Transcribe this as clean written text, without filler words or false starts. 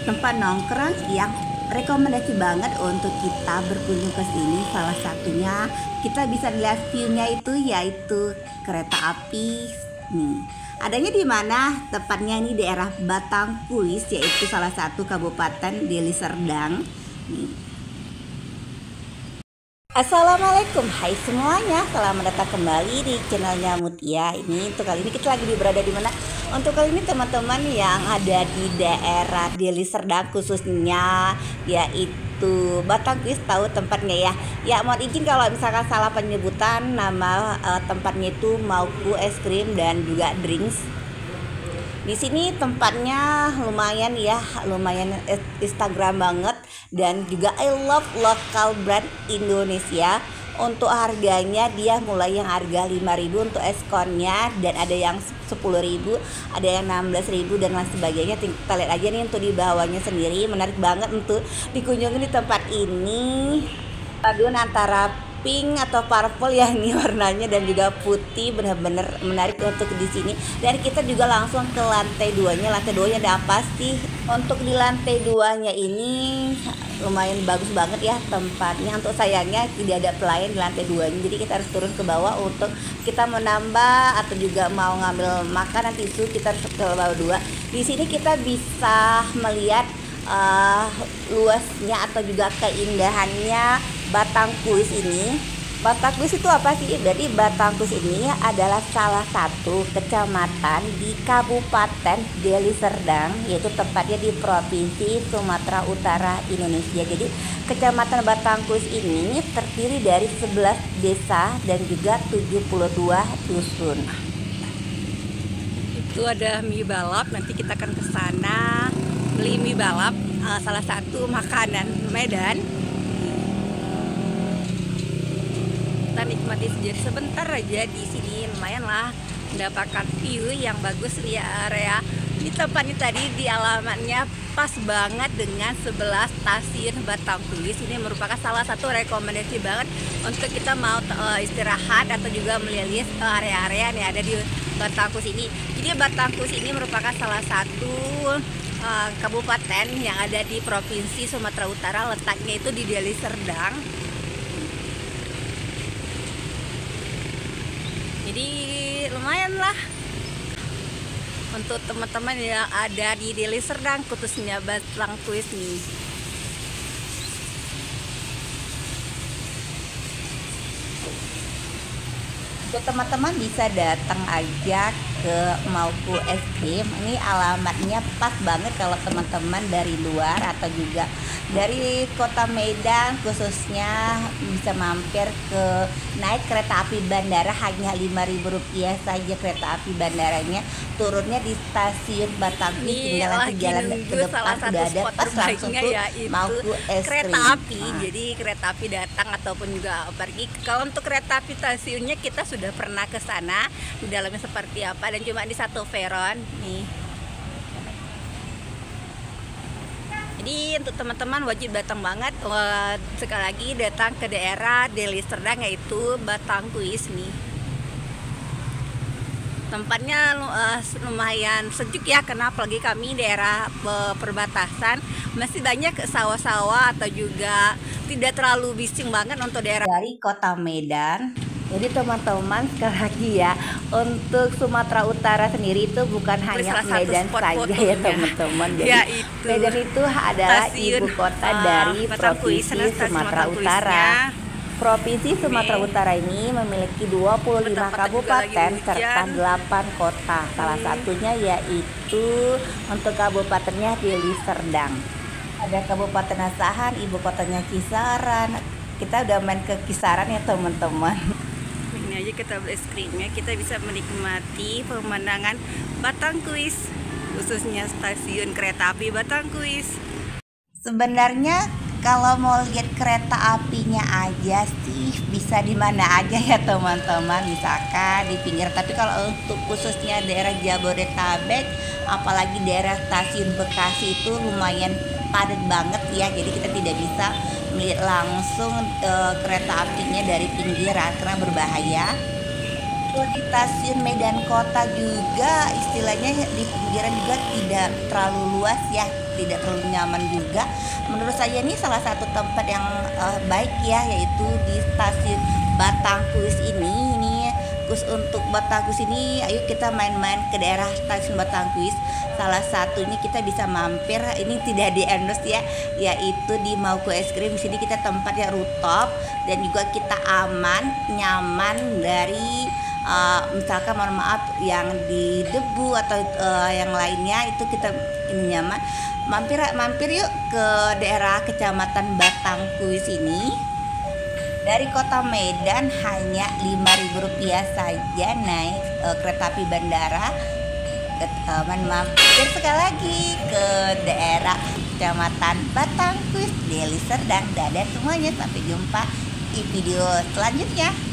tempat nongkrong yang rekomendasi banget untuk kita berkunjung ke sini. Salah satunya kita bisa lihat view-nya itu yaitu kereta api nih. Adanya di mana? Tepatnya ini daerah Batangkuis, yaitu salah satu kabupaten di Deli Serdang nih. Assalamualaikum, hai semuanya, selamat datang kembali di channelnya Mutia. Ini untuk kali ini kita lagi berada di mana? Untuk kali ini teman-teman yang ada di daerah Deli Serdang khususnya yaitu Batangkuis, tahu tempatnya ya. Ya mohon izin kalau misalkan salah penyebutan nama tempatnya itu Mauku es krim dan juga drinks. Di sini tempatnya lumayan ya, lumayan Instagram banget, dan juga I love local brand Indonesia. Untuk harganya dia mulai yang harga 5.000 untuk eskonnya, dan ada yang 10.000, ada yang 16.000 dan lain sebagainya. Kita lihat aja nih untuk di bawahnya sendiri, menarik banget untuk dikunjungi di tempat ini. Paduan antara pink atau purple ya ini warnanya, dan juga putih, benar-benar menarik untuk di sini. Dan kita juga langsung ke lantai 2-nya. Lantai 2-nya ada apa sih? Untuk di lantai 2-nya ini lumayan bagus banget ya tempatnya. Untuk sayangnya tidak ada pelayan di lantai 2-nya, jadi kita harus turun ke bawah untuk kita menambah atau juga mau ngambil makanan, tisu, kita harus ke bawah 2. Di sini kita bisa melihat luasnya atau juga keindahannya Batangkuis ini. Batangkuis itu apa sih? Jadi Batangkuis ini adalah salah satu kecamatan di Kabupaten Deli Serdang, yaitu tepatnya di Provinsi Sumatera Utara, Indonesia. Jadi Kecamatan Batangkuis ini terdiri dari 11 desa dan juga 72 dusun. Itu ada mie balap, nanti kita akan ke sana beli mie balap, salah satu makanan Medan. Kita nikmati sendiri sebentar aja di sini, lumayan lah mendapatkan view yang bagus di area. Ini tempatnya tadi di alamatnya pas banget dengan 11 stasiun Batangkuis. Ini merupakan salah satu rekomendasi banget untuk kita mau istirahat atau juga melihat area-area yang ada di Batangkuis ini. Jadi Batangkuis ini merupakan salah satu kabupaten yang ada di Provinsi Sumatera Utara, letaknya itu di Deli Serdang. Jadi lumayan lah untuk teman-teman yang ada di Deli Serdang, khususnya Batangkuis nih. Untuk teman-teman bisa datang aja ke Mauku es krim. Ini alamatnya pas banget kalau teman-teman dari luar atau juga dari kota Medan khususnya bisa mampir ke naik kereta api bandara, hanya Rp5.000 saja kereta api bandaranya. Turunnya di stasiun Batangkuis, tinggal nanti jalan ke depan udah ada pas langsung tuh Mauku es krim. Kereta api, jadi kereta api datang ataupun juga pergi. Kalau untuk kereta api stasiunnya kita sudah pernah ke sana, di dalamnya seperti apa, dan cuma di satu peron nih. Jadi untuk teman-teman wajib datang banget, sekali lagi datang ke daerah Deli Serdang yaitu Batangkuis nih. Tempatnya lumayan sejuk ya, karena apalagi kami daerah perbatasan, masih banyak sawah-sawah atau juga tidak terlalu bising banget untuk daerah dari kota Medan. Jadi teman-teman sekali lagi ya, untuk Sumatera Utara sendiri itu bukan hanya Medan saja ya teman-teman. Jadi ya, Medan itu adalah ibu kota dari Provinsi Sumatera Utara. Provinsi Sumatera Utara ini memiliki 25 kabupaten serta 8 kota. Salah satunya yaitu untuk kabupatennya Deli Serdang. Ada Kabupaten Asahan, ibu kotanya Kisaran. Kita udah main ke Kisaran ya teman-teman. Ini aja kita beli es krimnya, kita bisa menikmati pemandangan Batangkuis, khususnya stasiun kereta api Batangkuis. Sebenarnya kalau mau lihat kereta apinya aja sih bisa di mana aja ya teman-teman, misalkan di pinggir. Tapi kalau untuk khususnya daerah Jabodetabek, apalagi daerah stasiun Bekasi itu lumayan padat banget ya. Jadi kita tidak bisa melihat langsung kereta apinya dari pinggiran karena berbahaya. Kalau di stasiun Medan Kota juga istilahnya di pinggiran juga tidak terlalu luas ya, tidak terlalu nyaman juga. Menurut saya ini salah satu tempat yang baik ya, yaitu di stasiun Batangkuis ini khusus untuk Batangkuis ini. Ayo kita main-main ke daerah stasiun Batangkuis. Salah satu ini kita bisa mampir, ini tidak di endorse ya, yaitu di Mauko Es Krim. Di sini kita tempatnya rooftop dan juga kita aman, nyaman dari misalkan mohon maaf yang di debu atau yang lainnya, itu kita ini nyaman. Mampir yuk ke daerah Kecamatan Batangkuis ini. Dari Kota Medan hanya Rp5.000 saja naik kereta api bandara. Mampir sekali lagi ke daerah Kecamatan Batangkuis, Deli Serdang. Dadah semuanya, sampai jumpa di video selanjutnya.